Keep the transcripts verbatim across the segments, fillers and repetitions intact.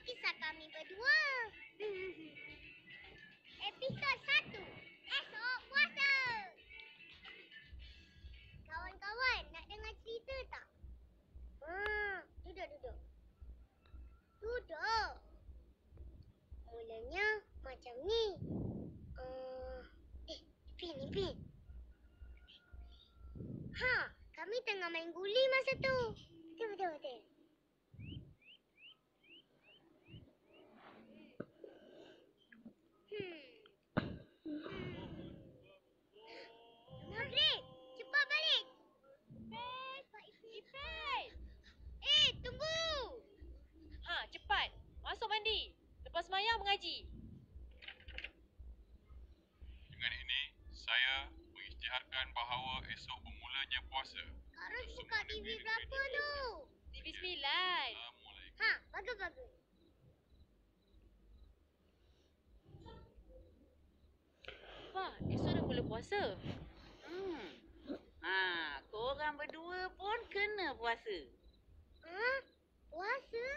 kisah kami berdua. Episod satu. Esok puasa. Kawan-kawan, nak dengar cerita tak? Hmm, duduk, duduk. Duduk. Mulanya macam ni. Uh, eh, Ipin, Ipin. Ha, kami tengah main guli masa tu. Betul, betul, betul. Hmm. Maghrib, cepat balik. Ipin, Ipin. Eh, tunggu. Ha, cepat. Masuk mandi. Lepas semayang mengaji. Dengan ini, saya mengisytiharkan bahawa esok bermulanya puasa. Sekarang buka T V berapa tu? T V sembilan. Assalamualaikum. Ha, bagus, bagus. Wah, esok dah mula puasa. Hmm. Ha, korang berdua pun kena puasa. Ha? Puasa?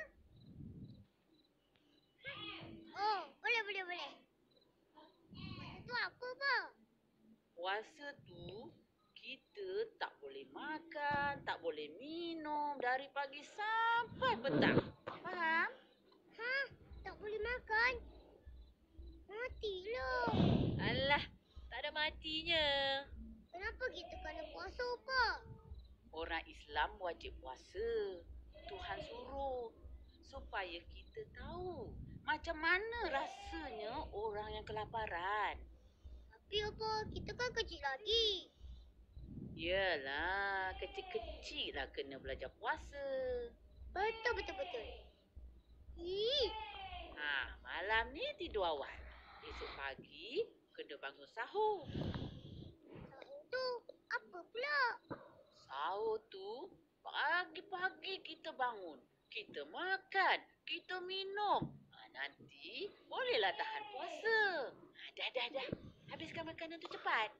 Oh, boleh, boleh, boleh. Puasa tu apa, Ba? Puasa tu, kita tak boleh makan, tak boleh minum dari pagi sampai petang. Faham? Ha? Tak boleh makan? Matilah. Alah, tak ada matinya. Kenapa kita kena puasa, Pak? Orang Islam wajib puasa. Tuhan suruh supaya kita tahu macam mana rasanya orang yang kelaparan. Tapi apa? Kita kan kecil lagi. Yelah, kecil-kecil lah kena belajar puasa. Betul, betul, betul. Ih, Ha, malam ni tidur awal. Esok pagi kena bangun sahur. sahur tu apa pula? Sahur tu pagi-pagi kita bangun. Kita makan, kita minum. Ha, nanti bolehlah tahan puasa. Ha, dah, dah, dah. Habiskan makanan tu cepat.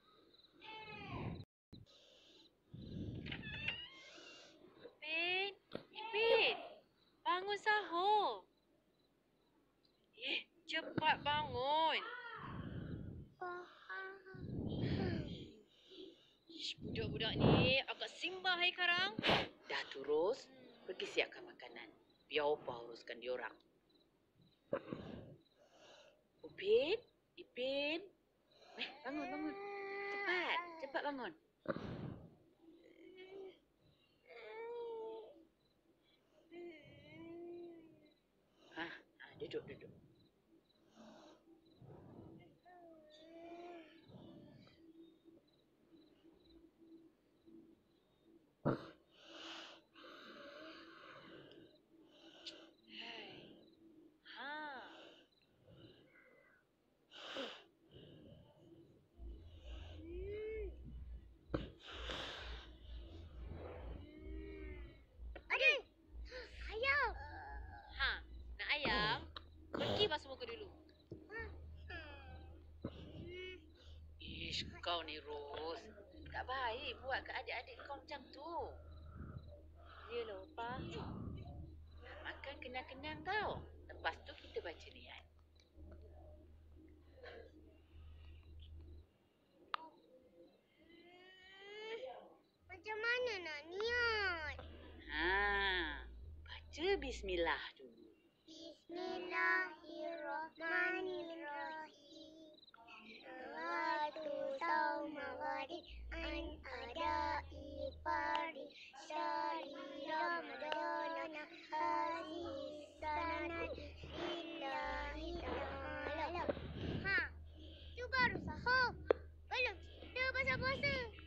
Ipin, Ipin. Bangun sahur. Eh, cepat bangun. Ish, budak-budak ni agak simbah hai karang. Dah terus, pergi siapkan makanan. Biar Opah uruskan diorang. Upin, Ipin. Eh, bangun, bangun. Cepat, cepat bangun. Ha, ha, duduk, duduk. Ha. Aduh, ayam. Ha, nak ayam? Pergi basuh muka dulu. Ish, kau ni Ros. Tak baik buat ke adik-adik kau macam tu. Yelah, Opah. Makan kenang-kenang tau. Lepas tu kita baca niat. Macam mana nak niat? Ha, baca bismillah dulu. Bismillahirrahmanirrahim. Salatu saumawadi an adai fardi syari ramadana hazi sanat lillahi ta'ala. Ha, tu baru sahur. Belum cerita pasal puasa.